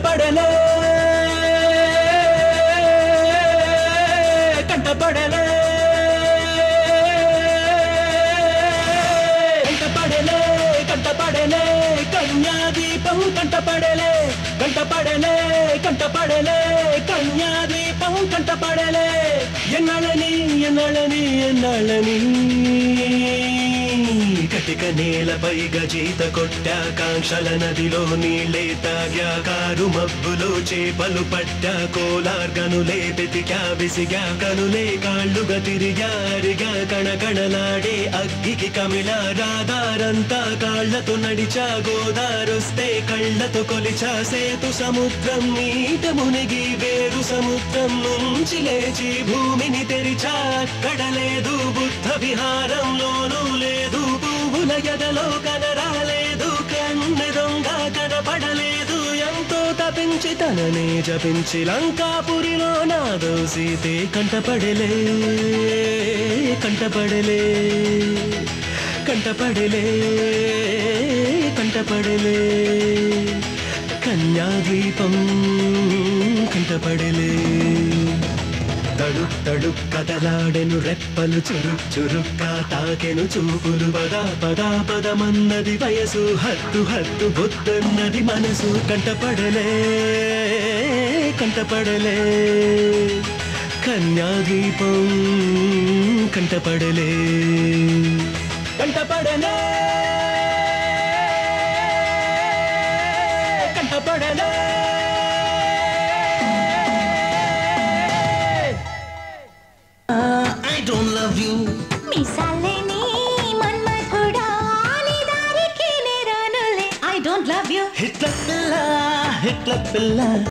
కంటపడలే కంటపడలే కంటపడలే కంటపడలే కన్యాదీపం కంటపడలే కంటపడలే కంటపడలే కన్యాదీపం కంటపడలే ఎన్నాళ్ళని ఎన్నాళ్ళని ఎన్నాళ్ళని కటిక నేలపై గజీత కొట్టా కాంక్షల నదిలో నీళ్ళే తాగా కారు మబ్బులో చేపలు పట్టా కోలార్గనులే వెతికా విసిగా కనులే కాళ్ళుగా తిరిగా అరిగా కణకణలాడే అగ్గికి కమిళ రాదారంతా కాళ్లతో నడిచా గోదారొస్తే కళ్ళతో కొలిచా సేతు సముద్రం నీట మునిగి వేరు సముద్రం నుంచి లేచి భూమిని తెరిచా అక్కడ లేదు బుద్ధ విహారంలోనూ లేదు పువ్వుల ఎదలో కనరాలేదు కన్నె దొంగ కనపడలేదు ఎంతో తపించి తననే జపించి లంకాపురిలో నాదో సీతే కంటపడలే కంటపడలే కంటపడలే కంటపడలే కన్యాద్వీపం కంటపడలే తడుక్ తడుక్ కదలాడెను రెప్పలు చురుక్ చురుక్కా తాకెను చూపులు పదా పదా పదమన్నది వయసు హత్తు హత్తు బొద్దన్నది మనసు కంటపడలే కంటపడలే కన్యాద్వీపం కంటపడలే కంటపడలే కంటపడలే I don't love you. మిసాలేని మన్మథుడా నీ దారికి నే రానులే I don't love you. హిట్ల పిల్ల